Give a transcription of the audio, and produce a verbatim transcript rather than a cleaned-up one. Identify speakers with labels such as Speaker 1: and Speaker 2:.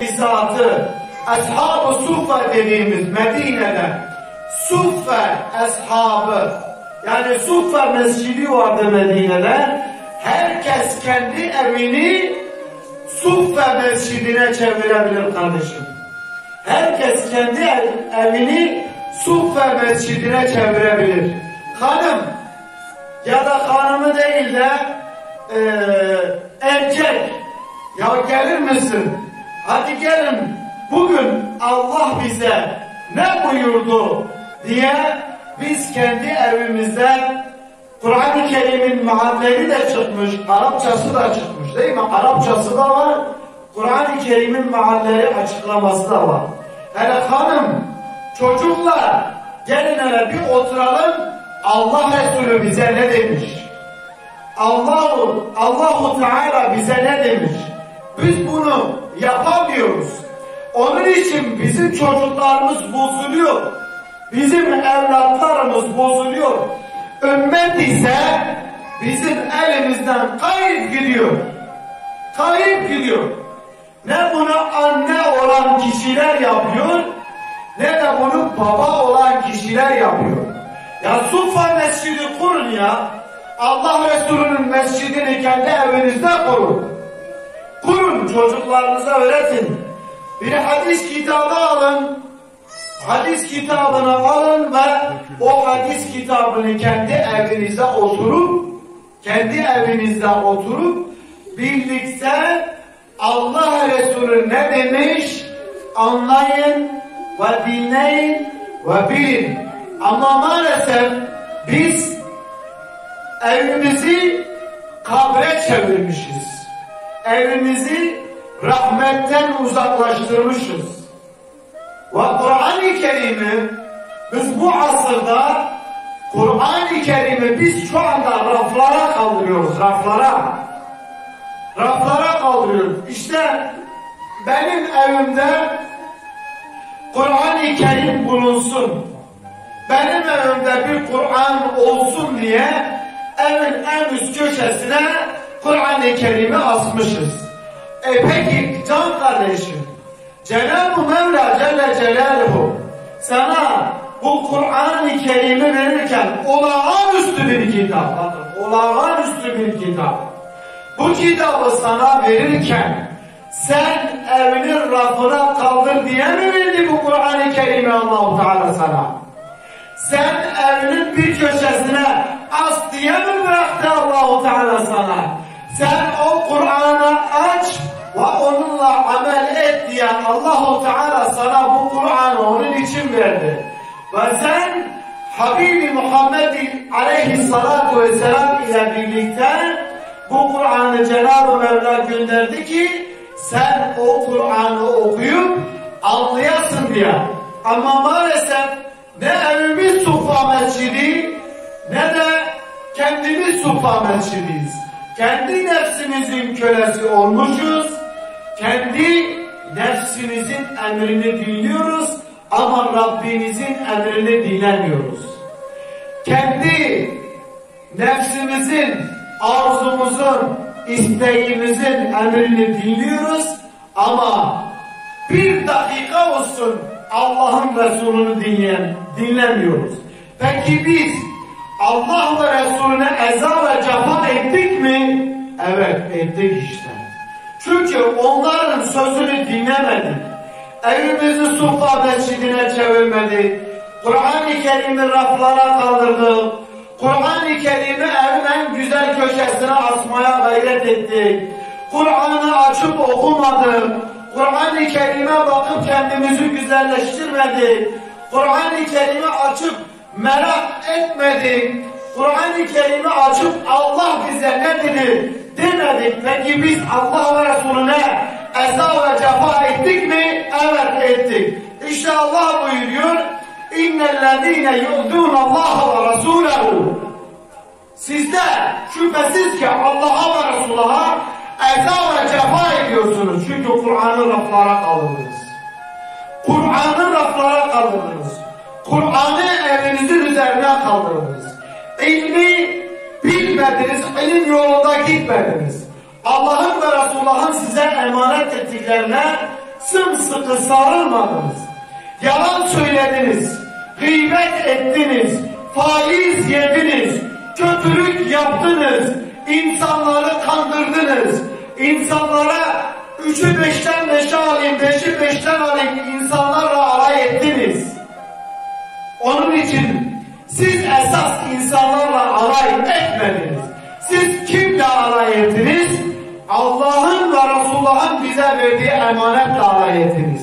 Speaker 1: Zatı Ashab-ı Suffe dediğimiz Medine'de Suffe Ashabı, yani Suffe mescidi vardı Medine'de. Herkes kendi evini Suffe mescidine çevirebilir kardeşim. Herkes kendi ev, evini Suffe mescidine çevirebilir. Hanım ya da hanımı değil de e, erkek, ya gelir misin? Hadi gelin, bugün Allah bize ne buyurdu diye biz kendi evimizde, Kur'an-ı Kerim'in mealleri de çıkmış, Arapçası da çıkmış değil mi? Arapçası da var, Kur'an-ı Kerim'in mealleri açıklaması da var. Hele hanım, çocuklar, gelin hele bir oturalım, Allah Resulü bize ne demiş? Allahu, Allahu Teala bize ne demiş? Biz bunu yapamıyoruz. Onun için bizim çocuklarımız bozuluyor. Bizim evlatlarımız bozuluyor. Ümmet ise bizim elimizden kayıp gidiyor. Kayıp gidiyor. Ne bunu anne olan kişiler yapıyor, ne de bunu baba olan kişiler yapıyor. Ya Suffe mescidi kurun ya. Allah Resulü'nün mescidini kendi evinizde kurun. Kurun, çocuklarınıza öğretin. Bir hadis kitabı alın. Hadis kitabını alın ve o hadis kitabını kendi evinizde oturup, kendi evinizde oturup birlikte Allah Resulü ne demiş anlayın ve dinleyin ve bilin. Ama maalesef biz evimizi kabre çevirmişiz. Evimizi rahmetten uzaklaştırmışız. Ve Kur'an-ı Kerim'i biz bu asırda, Kur'an-ı Kerim'i biz şu anda raflara kaldırıyoruz, raflara. Raflara kaldırıyoruz. İşte benim evimde Kur'an-ı Kerim bulunsun, benim evimde bir Kur'an olsun diye evin en üst köşesine Kur'an-ı Kerim'i asmışız. E peki can kardeşim, Cenab-ı Mevla Celle Celaluhu sana bu Kur'an-ı Kerim'i verirken olağanüstü bir kitap, bakın olağanüstü bir kitap. Bu kitabı sana verirken sen evinin rafına kaldır diye mi verdi bu Kur'an-ı Kerim'i Allah-u Teala sana? Sen evinin bir köşesine as diye mi bıraktı Allah-u Teala sana? Sen o Kur'an'ı aç ve onunla amel et diye Allah-u Teala sana bu Kur'an'ı onun için verdi. Ve sen Habibi Muhammed aleyhissalatu vesselam ile birlikte bu Kur'an'ı Cenab-ı Mevla gönderdi ki sen o Kur'an'ı okuyup anlayasın diye. Ama maalesef ne evimiz Suffe mescidi ne de kendimiz Suffe mescidiyiz. Kendi nefsimizin kölesi olmuşuz. Kendi nefsimizin emrini dinliyoruz ama Rabbimizin emrini dinlemiyoruz. Kendi nefsimizin, arzumuzun, isteğimizin emrini dinliyoruz ama bir dakika olsun Allah'ın Resulü'nü dinleyen, dinlemiyoruz. Peki biz Allah ve Resulüne eza ve cefa ettik mi? Evet, ettik işte. Çünkü onların sözünü dinlemedik. Evimizi Suffe mescidine çevirmedik. Kur'an-ı Kerim'i raflara kaldırdık. Kur'an-ı Kerim'i evin en güzel köşesine asmaya gayret ettik. Kur'an'ı açıp okumadık. Kur'an-ı Kerim'e bakıp kendimizi güzelleştirmedik. Kur'an-ı Kerim'i açıp merak etmedik. Kur'an-ı Kerim'i açıp Allah bize ne dedi demedik. Peki biz Allah ve Resulüne eza ve cefa ettik mi? Evet ettik. İşte Allah buyuruyor İnnellezîne yu'dûne Allah'a ve Resûlehu. Sizler şüphesiz ki Allah'a ve Resulullah'a eza ve cefa ediyorsunuz. Çünkü Kur'an'ı raflara kaldırdınız. Kur'an'ı raflara kaldırdınız. Kur'an'ı evinizin üzerine kaldırdınız. İlmi bilmediniz, ilim yolunda gitmediniz. Allah'ın ve Resulullah'ın size emanet ettiklerine sımsıkı sarılmadınız. Yalan söylediniz, gıybet ettiniz, faiz yediniz, kötülük yaptınız, insanları kandırdınız, insanlara üçü beşten beşe alayım, beşi beşten alayım, insanlarla alay ettiniz. Onun için siz esas insanlarla alay etmediniz. Siz kimle alay ettiniz? Allah'ın ve Resulullah'ın bize verdiği emanetle alay ettiniz.